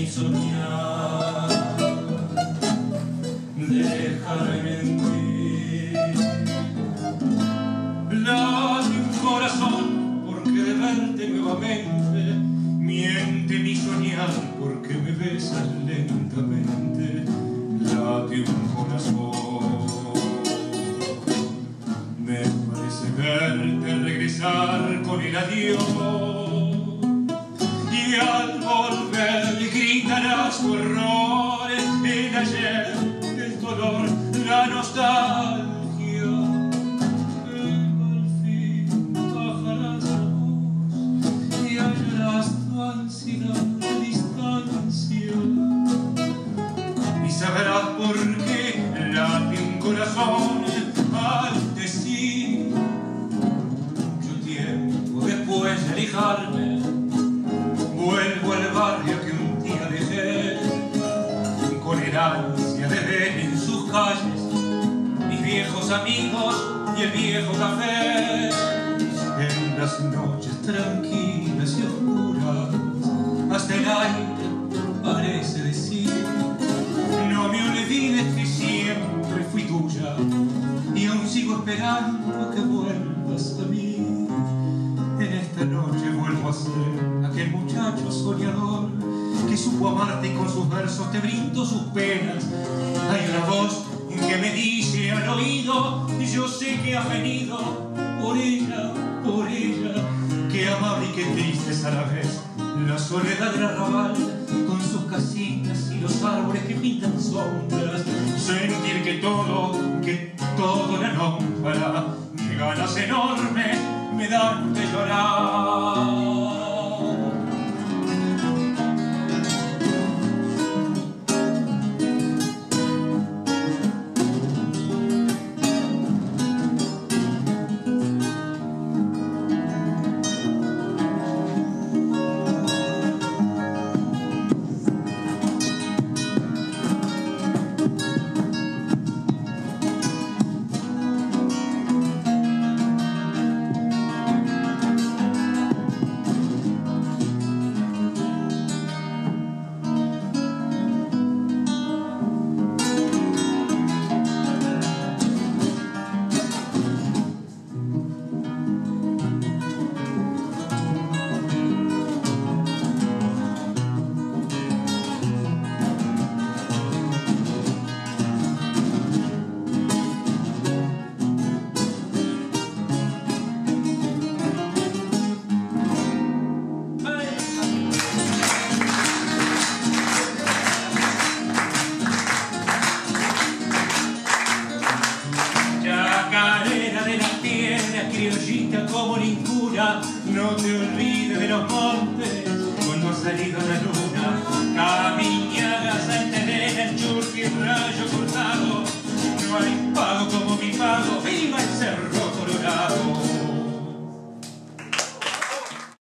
mi soñar, dejarme en ti. Late un corazón porque de verte nuevamente, miente mi soñar porque me besas lentamente. Late un corazón, me parece verte regresar con el adiós, y al volver gritarás tu error, el ayer, el dolor, la nostalgia. Pero al fin bajarás la voz y hallarás tu ansiedad de distancia, y sabrás por qué late un corazón al decir: mucho tiempo después de alejarme, vuelvo al barrio que un día dejé, con el ansia de ver en sus calles mis viejos amigos y el viejo café. En las noches tranquilas y oscuras, hasta el aire parece decir: no me olvides que siempre fui tuya, y aún sigo esperando que vuelvas a mí. En esta noche vuelvo a ser aquel muchacho soñador que supo amarte y con sus versos te brindó sus penas. Hay una voz que me dice al oído: yo sé que has venido por ella, que amable y que triste es a la vez la soledad del arrabal, con sus casitas y los árboles que pintan sombras. Sentir que todo la nombra, que ganas enormes me dan de llorar. Chacarera de las piedras, criollita como ninguna, no te olvides